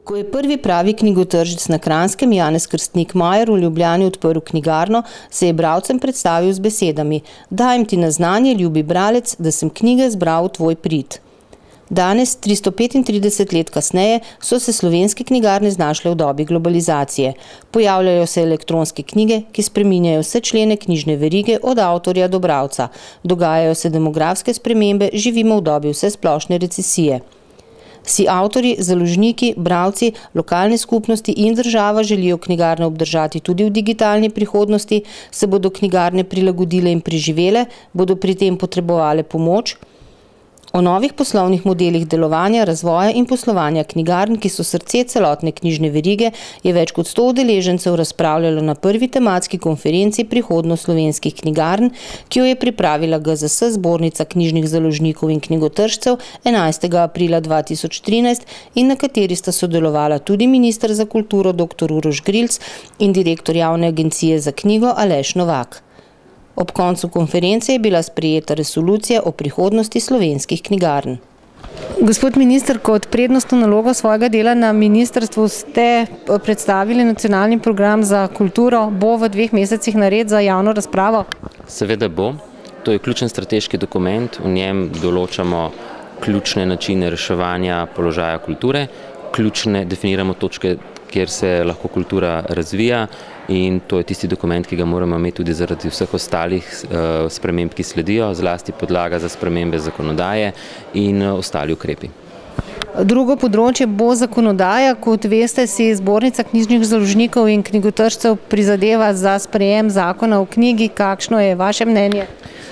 Ko je prvi pravi knjigotržec na Kranjskem Janez Krstnik Majer v Ljubljani odprl knjigarno, se je bralcem predstavil z besedami: "Dajem ti na znanje, ljubi bralec, da sem knjige zbral v tvoj prid." Danes, 335 let kasneje, so se slovenske knjigarne znašle v dobi globalizacije. Pojavljajo se elektronske knjige, ki spreminjajo vse člene knjižne verige od avtorja do bralca. Dogajajo se demografske spremembe, živimo v dobi vsesplošne recesije. Vsi avtorji, založniki, bralci, lokalne skupnosti in država želijo knjigarne obdržati tudi v digitalni prihodnosti, se bodo knjigarne prilagodile in preživele, bodo pri tem potrebovale pomoč. O novih poslovnih modelih delovanja, razvoja in poslovanja knjigarn, ki so srce celotne knjižne verige, je več kot 100 udeležencev razpravljalo na prvi tematski konferenci Prihodnost slovenskih knjigarn, ki jo je pripravila GZS, Zbornica knjižnih založnikov in knjigotržcev, 11. aprila 2013 in na kateri sta sodelovala tudi minister za kulturo dr. Uroš Grilc in direktor Javne agencije za knjigo Aleš Novak. Ob koncu konference je bila sprejeta resolucija o prihodnosti slovenskih knjigarn. Gospod minister, kot prednostno nalogo svojega dela na ministrstvu ste predstavili nacionalni program za kulturo. Bo v 2 mesecih nared za javno razpravo? Seveda bo. To je ključen strateški dokument. V njem določamo ključne načine reševanja položaja kulture, definiramo točke, kjer se lahko kultura razvija, in to je tisti dokument, ki ga moramo imeti tudi zaradi vseh ostalih sprememb, ki sledijo, zlasti podlaga za spremembe zakonodaje in ostali ukrepi. Drugo področje bo zakonodaja. Kot veste, si Zbornica knjižnih založnikov in knjigotržcev prizadeva za sprejem zakona o knjigi. Kakšno je vaše mnenje?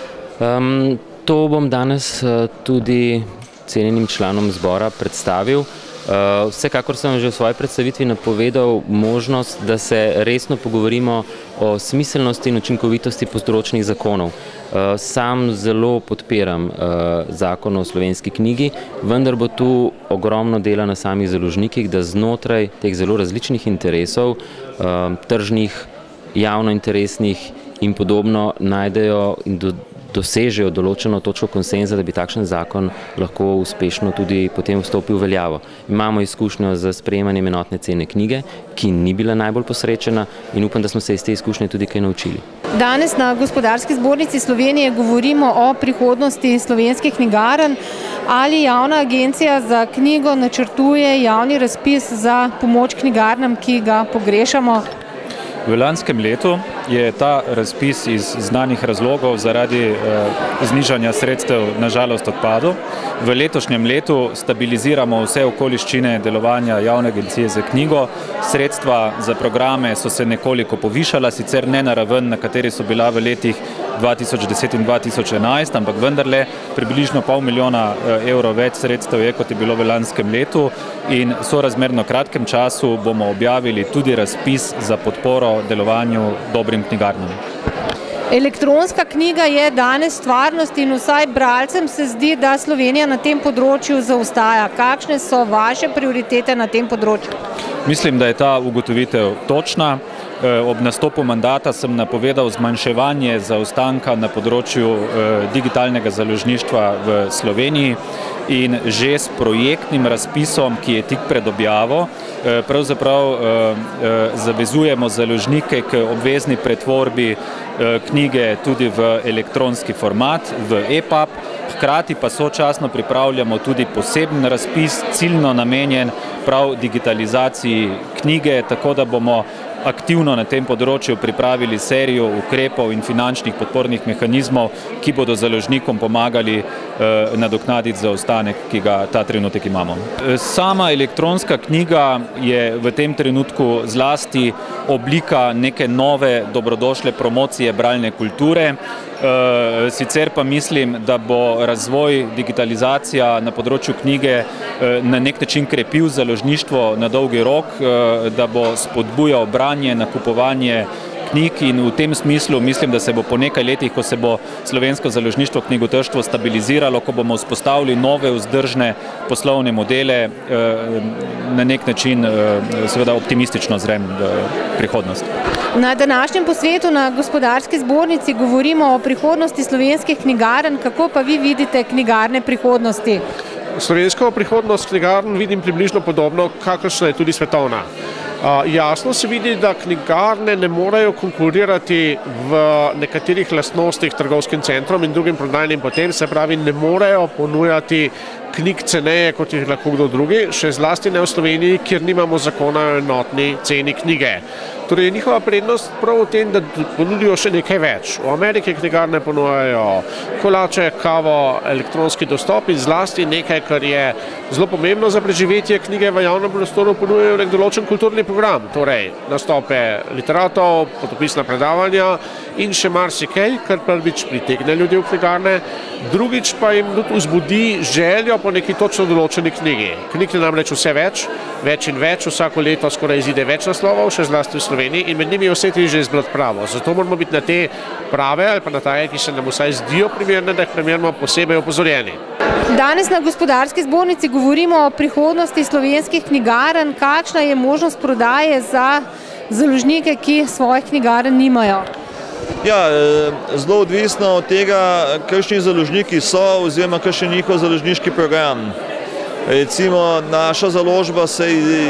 To bom danes tudi cenjenim članom zbora predstavil. Vsekakor sem že v svoji predstavitvi napovedal možnost, da se resno pogovorimo o smiselnosti in učinkovitosti področnih zakonov. Sam zelo podpiram zakon o slovenski knjigi, vendar bo tu ogromno dela na samih založnikih, da znotraj teh zelo različnih interesov, tržnih, javnointeresnih in podobno, najdejo in dosežejo določeno točko konsenza, da bi takšen zakon lahko uspešno tudi potem vstopil v veljavo. Imamo izkušnjo z sprejemanjem enotne cene knjige, ki ni bila najbolj posrečena, in upam, da smo se iz te izkušnje tudi kaj naučili. Danes na Gospodarski zbornici Slovenije govorimo o prihodnosti slovenskih knjigarn. Ali Javna agencija za knjigo načrtuje javni razpis za pomoč knjigarnam, ki ga pogrešamo? V lanskem letu je ta razpis iz znanih razlogov zaradi znižanja sredstev nažalost odpadel. V letošnjem letu stabiliziramo vse okoliščine delovanja Javne agencije za knjigo. Sredstva za programe so se nekoliko povišala, sicer ne na raven, na kateri so bila v letih 2010 in 2011, ampak vendarle približno $500 000 več sredstev je, kot je bilo v lanskem letu, in v sorazmerno kratkem času bomo objavili tudi razpis za podporo delovanju dobrim knjigarnam. Elektronska knjiga je danes stvarnost in vsaj bralcem se zdi, da Slovenija na tem področju zaostaja. Kakšne so vaše prioritete na tem področju? Mislim, da je ta ugotovitev točna. Ob nastopu mandata sem napovedal zmanjševanje zaostanka na področju digitalnega založništva v Sloveniji, in že s projektnim razpisom, ki je tik pred objavo, pravzaprav zavezujemo založnike k obvezni pretvorbi knjige tudi v elektronski format, v EPUB. Hkrati pa sočasno pripravljamo tudi poseben razpis, ciljno namenjen prav digitalizaciji knjige, tako da bomo aktivno na tem področju pripravili serijo ukrepov in finančnih podpornih mehanizmov, ki bodo založnikom pomagali nadoknaditi zaostanek, ki ga ta trenutek imamo. Sama elektronska knjiga je v tem trenutku zlasti oblika neke nove dobrodošle promocije bralne kulture. Sicer pa mislim, da bo razvoj, digitalizacija na področju knjige na nek način krepil založništvo na dolgi rok, da bo spodbujal branje, nakupovanje knjig, in v tem smislu mislim, da se bo po nekaj letih, ko se bo slovensko založništvo knjigotržstvo stabiliziralo, ko bomo vzpostavili nove vzdržne poslovne modele, na nek način seveda optimistično zrem v prihodnost. Na današnjem posvetu na Gospodarski zbornici govorimo o prihodnosti slovenskih knjigarn. Kako pa vi vidite knjigarne prihodnosti? Slovensko prihodnost knjigarn vidim približno podobno, kakršna je tudi svetovna. Jasno se vidi, da knjigarne ne morejo konkurirati v nekaterih lastnostih trgovskim centrom in drugim prodajnim potem, se pravi, ne morejo ponujati knjig ceneje, kot jih lahko kdo drugi, še zlasti ne v Sloveniji, kjer nimamo zakona o enotni ceni knjige. Torej je njihova prednost prav v tem, da ponudijo še nekaj več. V Ameriki knjigarne ponujajo kolače, kavo, elektronski dostop in zlasti nekaj, kar je zelo pomembno za preživetje knjige v javnem prostoru, ponujajo nek določen kulturni program, torej nastope literatov, potopisna predavanja in še marsikaj, kar prvič pritegne ljudi v knjigarne, drugič pa jim tudi vzbudi željo po neki točno določeni knjigi. Knjig je namreč vse več in več, vsako leto skoraj izide več naslovov, še zlasti v Sloveniji, in med njimi je vse težje izbrati pravo. Zato moramo biti na te prave ali pa na take, ki se nam vsaj zdijo primerne, da jih primerno posebej opozorjeni. Danes na Gospodarski zbornici govorimo o prihodnosti slovenskih knjigarn. Kakšna je možnost prodaje za založnike, ki svojih knjigarn nimajo? Ja, zelo odvisno od tega, kakšni založniki so oziroma kakšen je njihov založniški program. Recimo, naša založba se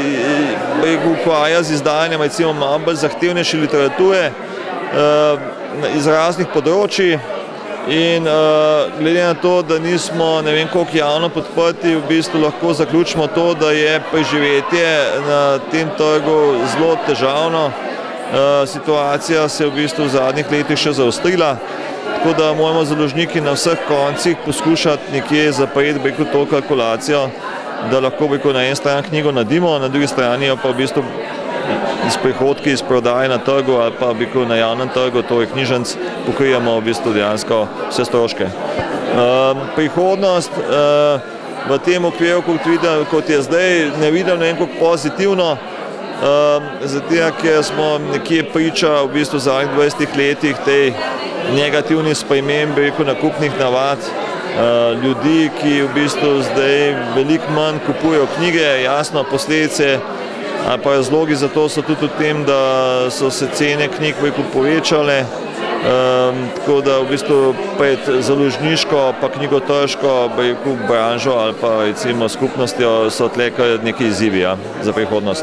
ukvarja z izdajanjem malo bolj zahtevnejše literature iz raznih področij in glede na to, da nismo ne vem koliko javno podprti, v bistvu lahko zaključimo to, da je preživetje na tem trgu zelo težavno. Situacija se je v bistvu v zadnjih letih še zaostrila, tako da moramo založniki na vseh koncih poskušati nekje zapreti to kalkulacijo, da lahko na eni strani knjigo naredimo, na drugi strani pa v bistvu s prihodki iz prodaje na trgu ali pa na javnem trgu, torej knjižnic, pokrijemo v bistvu dejansko vse stroške. Prihodnost v tem okviru, kot je zdaj, ne vidim nekako pozitivno, zato ker smo nekje priča v bistvu v zadnjih 20 letih tej negativni spremembi nakupnih navad ljudi, ki v bistvu zdaj veliko manj kupujejo knjige. Jasno, posledice ali pa razlogi za to so tudi v tem, da so se cene knjig povečale, tako da v bistvu pred založniško pa knjigotrško branžo ali pa recimo skupnostjo so tle kar neki izzivi za prihodnost.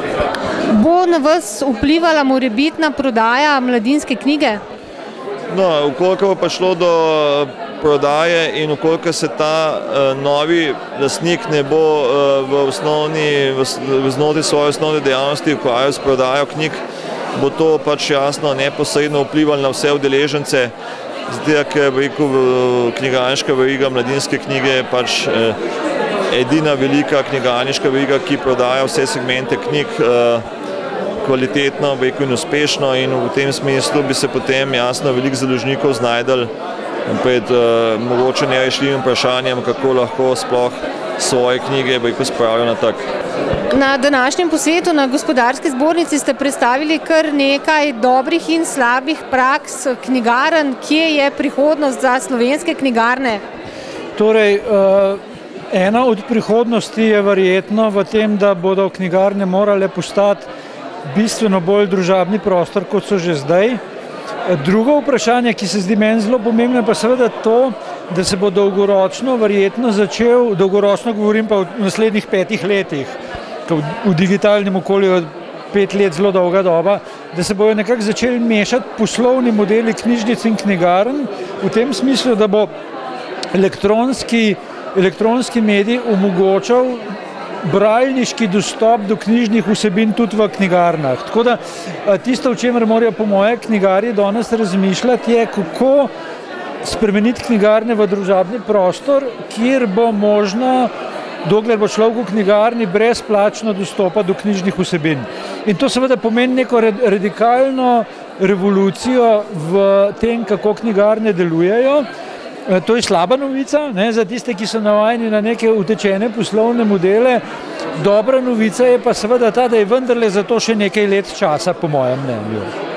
Bo na vas vplivala morebitna prodaja mladinske knjige? No, ukoliko bo pa šlo do prodaje in ukoliko se ta novi lastnik ne bo znotraj svoje osnovne dejavnosti ukvarjal s prodajo knjig, bo to pač jasno neposredno vplivalo na vse udeležence, zato ker knjigarniška veriga mladinske knjige je pač edina velika knjigarniška veriga, ki prodaja vse segmente knjig kvalitetno in uspešno, in v tem smislu bi se potem jasno veliko založnikov znajdel pred mogoče nerešljivim vprašanjem, kako lahko sploh svoje knjige spravijo na trg. Na današnjem posvetu na Gospodarski zbornici ste predstavili kar nekaj dobrih in slabih praks knjigarn. Kje je prihodnost za slovenske knjigarne? Torej, ena od prihodnosti je verjetno v tem, da bodo knjigarne morale postati bistveno bolj družabni prostor, kot so že zdaj. Drugo vprašanje, ki se zdi meni zelo pomembno, je pa seveda to, da se bo dolgoročno verjetno začel, dolgoročno govorim pa v naslednjih 5 letih, v digitalnem okolju je 5 let zelo dolga doba, da se bojo nekako začeli mešati poslovni modeli knjižnic in knjigarn, v tem smislu, da bo elektronski medij omogočal bralniški dostop do knjižnih vsebin tudi v knjigarnah. Tako da tisto, o čemer morajo po moje knjigarji danes razmišljati, je, kako spremeniti knjigarne v družabni prostor, kjer bo možno, dokler bo človek v knjigarni, brezplačno dostopa do knjižnih vsebin. In to seveda pomeni neko radikalno revolucijo v tem, kako knjigarne delujejo. To je slaba novica, za tiste, ki so navajeni na neke utečene poslovne modele. Dobra novica je pa seveda ta, da je vendarle za to še nekaj let časa, po mojem mnenju.